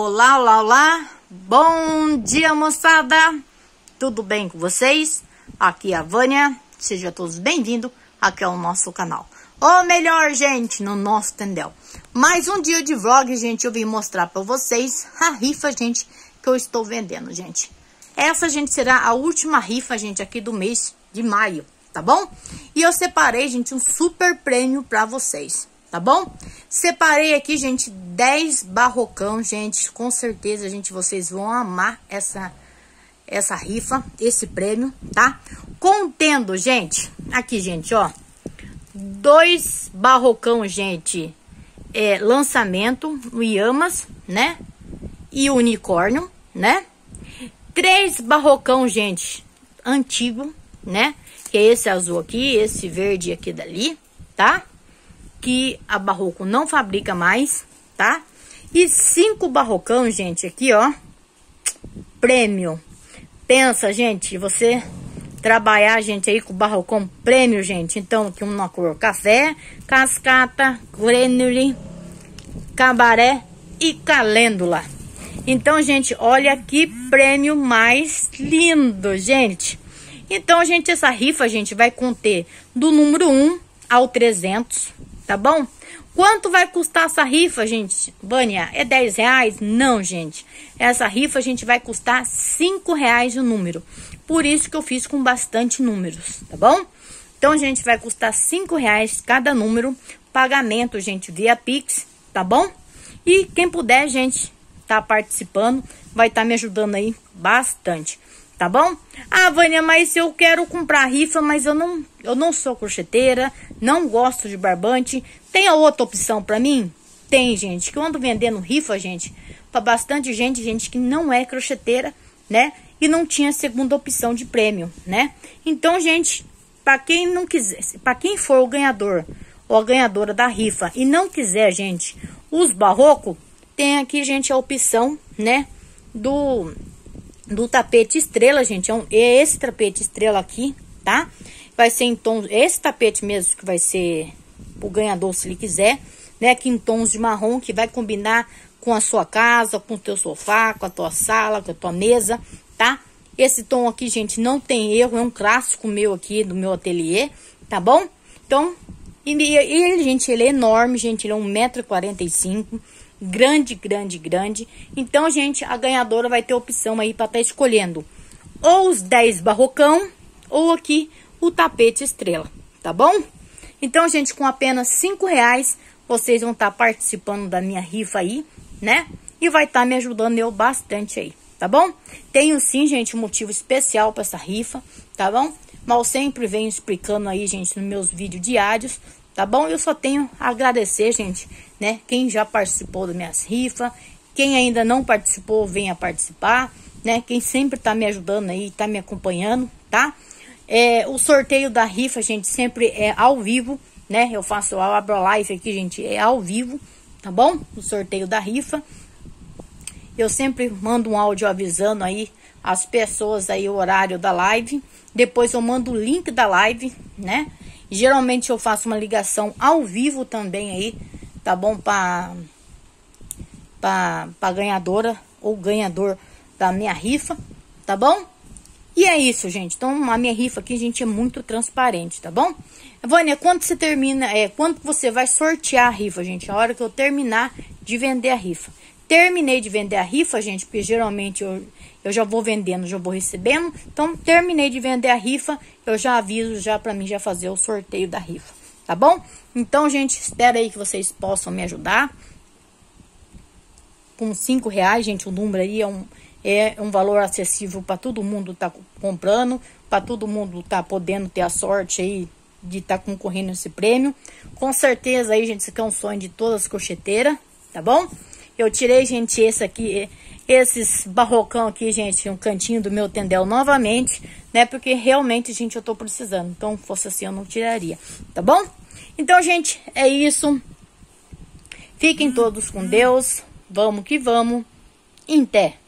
Olá, olá, olá. Bom dia, moçada. Tudo bem com vocês? Aqui é a Vânia. Sejam todos bem-vindos aqui ao nosso canal. Ou melhor, gente, no nosso Tendel. Mais um dia de vlog, gente. Eu vim mostrar pra vocês a rifa, gente, que eu estou vendendo, gente. Essa, gente, será a última rifa, gente, aqui do mês de maio, tá bom? E eu separei, gente, um super prêmio pra vocês, tá bom? Separei aqui, gente, 10 barrocão, gente. Com certeza, gente, vocês vão amar essa rifa, esse prêmio, tá? Contendo, gente, aqui, gente, ó, 2 barrocão, gente, lançamento, o Yamas, né? E o unicórnio, né? 3 barrocão, gente, antigo, né? Que é esse azul aqui, esse verde aqui dali, tá? Que a Barroco não fabrica mais, tá? E 5 barrocão, gente, aqui, ó, prêmio. Pensa, gente, você trabalhar, gente, aí com barrocão prêmio, gente. Então, aqui uma cor café, cascata, granule, cabaré e calêndula. Então, gente, olha que prêmio mais lindo, gente. Então, gente, essa rifa, gente, vai conter do número 1 ao 300, tá bom? Quanto vai custar essa rifa, gente? Vânia, é 10 reais? Não, gente. Essa rifa, gente, vai custar 5 reais o número. Por isso que eu fiz com bastante números, tá bom? Então, gente, vai custar 5 reais cada número. Pagamento, gente, via Pix, tá bom? E quem puder, gente, tá participando, vai estar me ajudando aí bastante, tá bom? Ah, Vânia, mas eu quero comprar rifa, mas eu não sou crocheteira, não gosto de barbante. Tem a outra opção pra mim? Tem, gente, que eu ando vendendo rifa, gente, pra bastante gente, gente que não é crocheteira, né? E não tinha segunda opção de prêmio, né? Então, gente, pra quem não quiser, pra quem for o ganhador ou a ganhadora da rifa e não quiser, gente, os barrocos, tem aqui, gente, a opção, né, do tapete estrela, gente. É esse tapete estrela aqui, tá? Vai ser em tons, esse tapete mesmo que vai ser o ganhador, se ele quiser, né? Aqui em tons de marrom, que vai combinar com a sua casa, com o teu sofá, com a tua sala, com a tua mesa, tá? Esse tom aqui, gente, não tem erro, é um clássico meu aqui, do meu ateliê, tá bom? Então, ele, gente, ele é enorme, gente, ele é 1,45 m. Grande, grande, grande. Então, gente, a ganhadora vai ter opção aí para estar escolhendo ou os 10 barrocão ou aqui o tapete estrela, tá bom? Então, gente, com apenas 5 reais, vocês vão estar participando da minha rifa aí, né? E vai estar me ajudando eu bastante aí, tá bom? Tenho sim, gente, um motivo especial para essa rifa, tá bom? Mas eu sempre venho explicando aí, gente, nos meus vídeos diários, tá bom? Eu só tenho a agradecer, gente, né? Quem já participou das minhas rifas, quem ainda não participou, venha participar, né? Quem sempre tá me ajudando aí, tá me acompanhando, tá? O sorteio da rifa, gente, sempre é ao vivo, né? Eu abro a live aqui, gente, é ao vivo, tá bom? O sorteio da rifa. Eu sempre mando um áudio avisando aí as pessoas aí o horário da live. Depois eu mando o link da live, né? Geralmente eu faço uma ligação ao vivo também aí, tá bom? Pra ganhadora ou ganhador da minha rifa, tá bom? E é isso, gente. Então, a minha rifa aqui, gente, é muito transparente, tá bom? Vânia, quando você termina, quando você vai sortear a rifa, gente? A hora que eu terminar de vender a rifa. Terminei de vender a rifa, gente, porque geralmente eu já vou vendendo, já vou recebendo. Então, terminei de vender a rifa, eu já aviso já pra mim já fazer o sorteio da rifa, tá bom? Então, gente, espero aí que vocês possam me ajudar. Com 5 reais, gente, o número aí é um valor acessível para todo mundo tá comprando, para todo mundo tá podendo ter a sorte aí de tá concorrendo esse prêmio. Com certeza aí, gente, isso aqui é um sonho de todas as crocheteiras, tá bom? Eu tirei, gente, esses barrocão aqui, gente, um cantinho do meu tendel novamente, né? Porque realmente, gente, eu tô precisando. Então, fosse assim, eu não tiraria, tá bom? Então, gente, é isso. Fiquem todos com Deus. Vamos que vamos. Em pé.